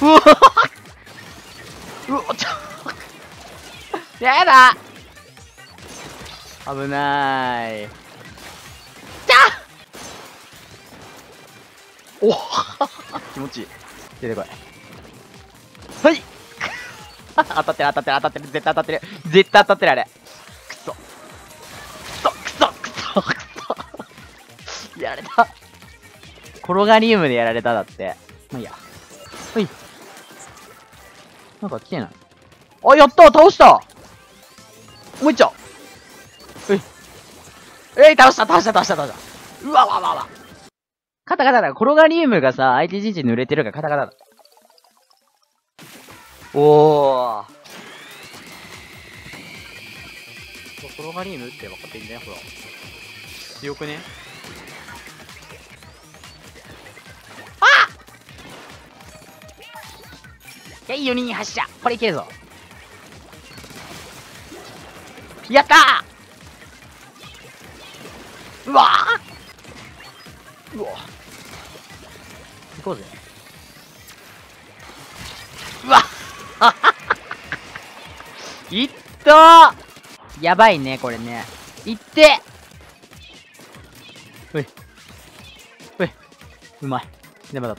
うわうわやだ危なーい。お気持ちいい。出てこい。はい当たってる当たってる当たってる。絶対当たってる。絶対当たってるあれ。くそ。くそくそくそくそ。やられた。転がりウムでやられただって。まあいいや。はい。なんか来てない。あ、やった倒したもう一丁はい。倒した倒した倒した倒した。うわわわわ。カタカタだ。転がりウムがさ、相手陣地濡れてるからカタカタだ。おー。転がりウムって分かってんね、ほら。強くね。あっいや、4人発射。これいけるぞ。やったーうわーうわ行こうぜ。うわいったーやばいね、これね。いってうい。うい。うまい。でもだった。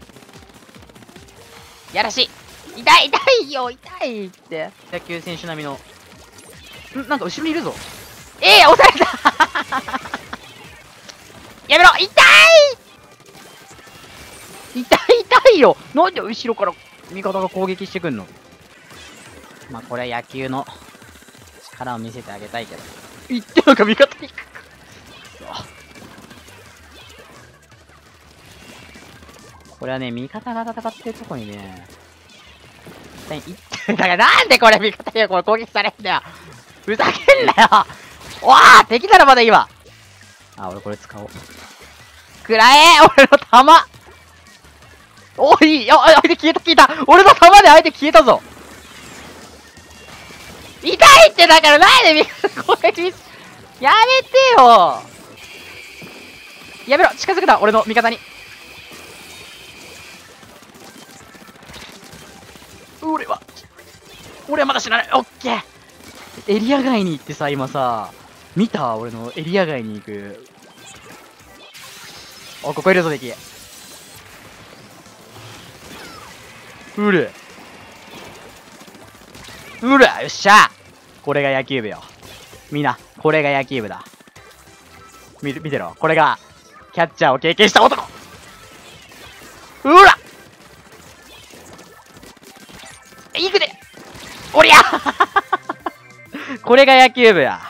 やらしい痛い痛いよ痛いって。野球選手並みの。なんか後ろにいるぞ。押されたやめろ痛い痛い痛いよなんで後ろから味方が攻撃してくんの。まあこれは野球の力を見せてあげたいけど。言ってなんか味方にこれはね、味方が戦ってるとこにね、だからなんでこれ味方にこれ攻撃されんだよ。ふざけんなよおー敵ならまだいいわ。あ、俺これ使おう。くらえ俺の弾おいい相手消えた消えた俺の弾で相手消えたぞ痛いってだからなんで攻撃やめてよやめろ近づくな俺の味方に俺はまだ死なないオッケーエリア外に行ってさ今さ見た俺のエリア外に行くここいるぞ敵うるよっしゃこれが野球部よみんなこれが野球部だ見てろこれがキャッチャーを経験した男いくでおりゃこれが野球部や